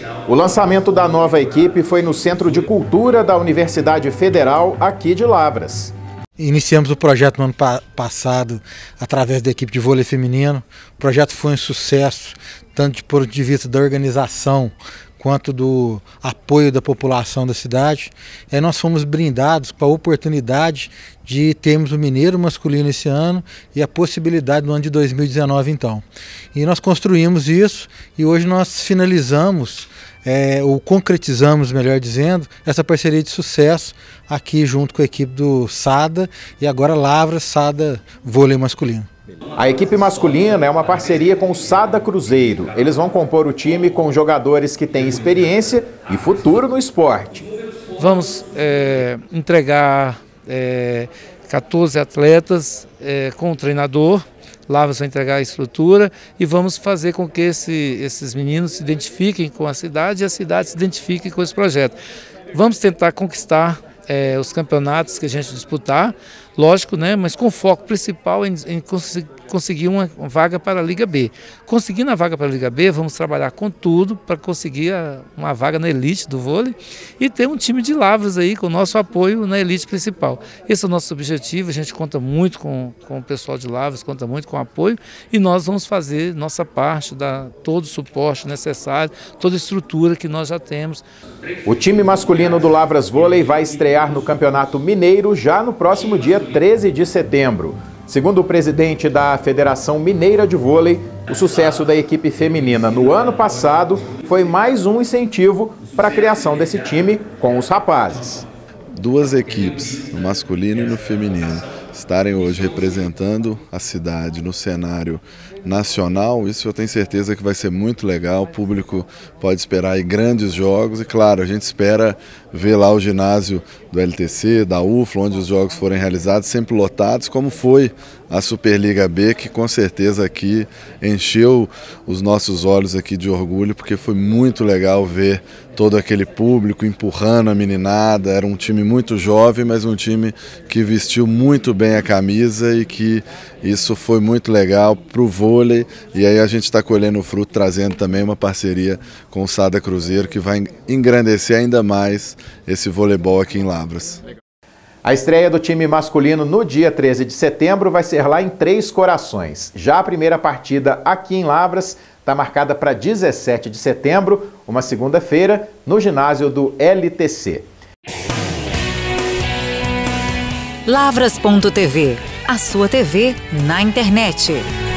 O lançamento da nova equipe foi no Centro de Cultura da Universidade Federal aqui de Lavras. Iniciamos o projeto no ano passado através da equipe de vôlei feminino. O projeto foi um sucesso, tanto do ponto de vista da organização quanto do apoio da população da cidade. Aí nós fomos brindados com a oportunidade de termos o mineiro masculino esse ano e a possibilidade no ano de 2019 então. E nós construímos isso e hoje nós finalizamos, ou concretizamos, melhor dizendo, essa parceria de sucesso aqui junto com a equipe do SADA e agora Lavras SADA Vôlei Masculino. A equipe masculina é uma parceria com o SADA Cruzeiro. Eles vão compor o time com jogadores que têm experiência e futuro no esporte. Vamos entregar 14 atletas com o treinador. Lavras vai entregar a estrutura e vamos fazer com que esses meninos se identifiquem com a cidade e a cidade se identifique com esse projeto. Vamos tentar conquistar os campeonatos que a gente disputar, lógico, né, mas com foco principal em conseguir uma vaga para a Liga B. Conseguindo a vaga para a Liga B, vamos trabalhar com tudo para conseguir uma vaga na elite do vôlei e ter um time de Lavras aí com o nosso apoio na elite principal. Esse é o nosso objetivo, a gente conta muito com o pessoal de Lavras, conta muito com o apoio e nós vamos fazer nossa parte, dar todo o suporte necessário, toda a estrutura que nós já temos. O time masculino do Lavras Vôlei vai estrear no Campeonato Mineiro já no próximo dia 13 de setembro. Segundo o presidente da Federação Mineira de Vôlei, o sucesso da equipe feminina no ano passado foi mais um incentivo para a criação desse time com os rapazes. Duas equipes, no masculino e no feminino, estarem hoje representando a cidade no cenário nacional, isso eu tenho certeza que vai ser muito legal. O público pode esperar aí grandes jogos e, claro, a gente espera ver lá o ginásio do LTC, da UFLA, onde os jogos forem realizados, sempre lotados, como foi a Superliga B, que com certeza aqui encheu os nossos olhos aqui de orgulho, porque foi muito legal ver todo aquele público empurrando a meninada. Era um time muito jovem, mas um time que vestiu muito bem a camisa e que isso foi muito legal para o vôlei. E aí a gente está colhendo o fruto, trazendo também uma parceria com o SADA Cruzeiro, que vai engrandecer ainda mais esse voleibol aqui em Lavras. A estreia do time masculino no dia 13 de setembro vai ser lá em Três Corações. Já a primeira partida aqui em Lavras está marcada para 17 de setembro, uma segunda-feira, no ginásio do LTC. Lavras.tv, a sua TV na internet.